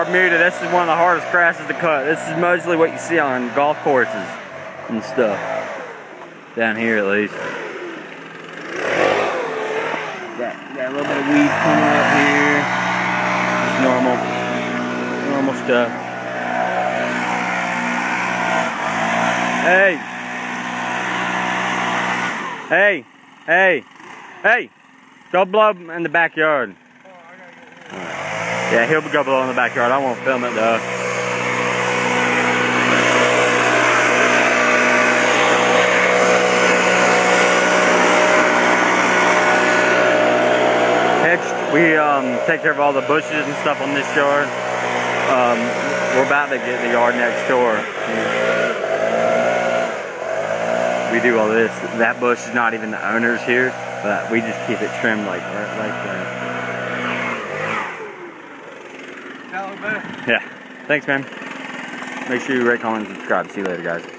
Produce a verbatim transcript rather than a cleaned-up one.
Bermuda, this is one of the hardest grasses to cut. This is mostly what you see on golf courses and stuff. Down here at least. Got, got a little bit of weed coming up here. Just normal, normal stuff. Hey! Hey! Hey! Hey! Go blow in the backyard. Yeah, he'll go blow in the backyard. I won't film it though. Hedged, we um, take care of all the bushes and stuff on this yard. Um, we're about to get the yard next door. We do all this. That bush is not even the owner's here, but we just keep it trimmed like right like that. Yeah. Thanks, man. Make sure you rate, comment, and subscribe. See you later, guys.